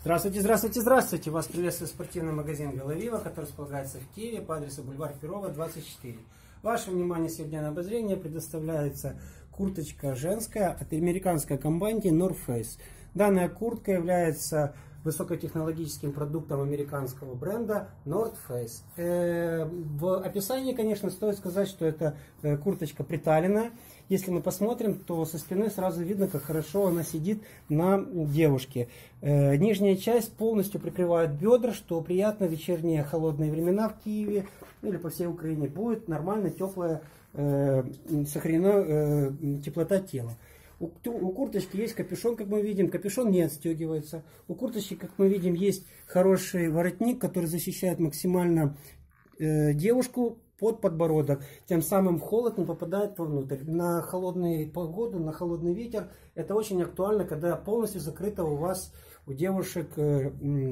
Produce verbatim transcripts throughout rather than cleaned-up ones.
Здравствуйте, здравствуйте, здравствуйте! Вас приветствует спортивный магазин Головива, который располагается в Киеве по адресу бульвар Перова, двадцать четыре. Ваше внимание сегодня на обозрение предоставляется курточка женская от американской компании North Face. Данная куртка является высокотехнологическим продуктом американского бренда North Face. Э, в описании, конечно, стоит сказать, что это э, курточка приталенная. Если мы посмотрим, то со спины сразу видно, как хорошо она сидит на девушке. Э, нижняя часть полностью прикрывает бедра, что приятно в вечерние холодные времена в Киеве или по всей Украине. Будет нормально теплая, э, сохранена э, теплота тела. У, у курточки есть капюшон, как мы видим, капюшон не отстегивается. У курточки, как мы видим, есть хороший воротник, который защищает максимально э, девушку под подбородок. Тем самым холод не попадает вовнутрь. На холодную погоду, на холодный ветер это очень актуально, когда полностью закрыта у вас, у девушек, э,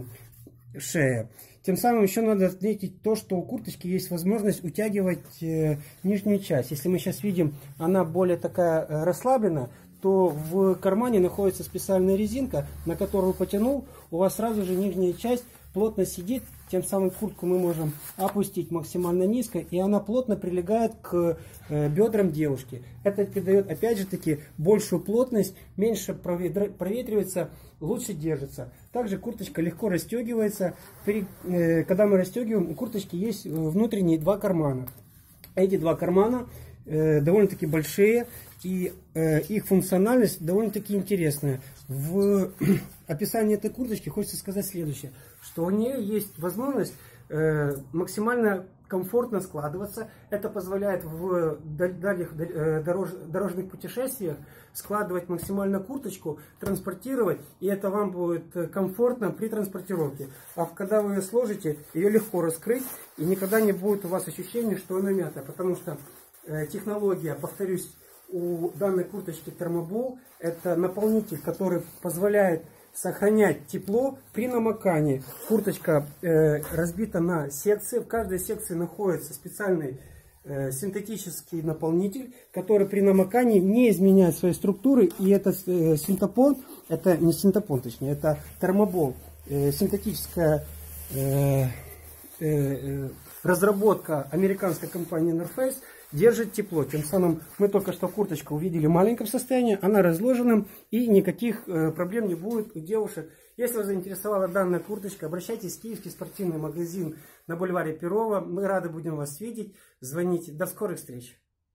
э, шея. Тем самым еще надо отметить то, что у курточки есть возможность утягивать э, нижнюю часть. Если мы сейчас видим, она более такая э, расслаблена, то в кармане находится специальная резинка, на которую потянул, у вас сразу же нижняя часть плотно сидит, тем самым куртку мы можем опустить максимально низко, и она плотно прилегает к э, бедрам девушки. Это придает, опять же таки, большую плотность, меньше проветривается, лучше держится. Также курточка легко расстегивается. При, э, когда мы расстегиваем, у курточки есть внутренние два кармана. Эти два кармана э, довольно-таки большие, и э, их функциональность довольно-таки интересная. В описании этой курточки хочется сказать следующее, что у нее есть возможность э, максимально комфортно складываться. Это позволяет в дальних э, дорож, дорожных путешествиях складывать максимально курточку, транспортировать, и это вам будет комфортно при транспортировке. А когда вы ее сложите, ее легко раскрыть, и никогда не будет у вас ощущения, что она мята, потому что э, технология, повторюсь, у данной курточки термобол — это наполнитель, который позволяет сохранять тепло при намокании. Курточка э, разбита на секции. В каждой секции находится специальный э, синтетический наполнитель, который при намокании не изменяет своей структуры. И этот э, синтепон, это не синтепон, точнее, это термобол, э, синтетическая э, э, разработка американской компании North Face, держит тепло. Тем самым мы только что курточку увидели в маленьком состоянии, она разложена, и никаких э, проблем не будет у девушек. Если вас заинтересовала данная курточка, обращайтесь в киевский спортивный магазин на бульваре Перова. Мы рады будем вас видеть. Звоните. До скорых встреч!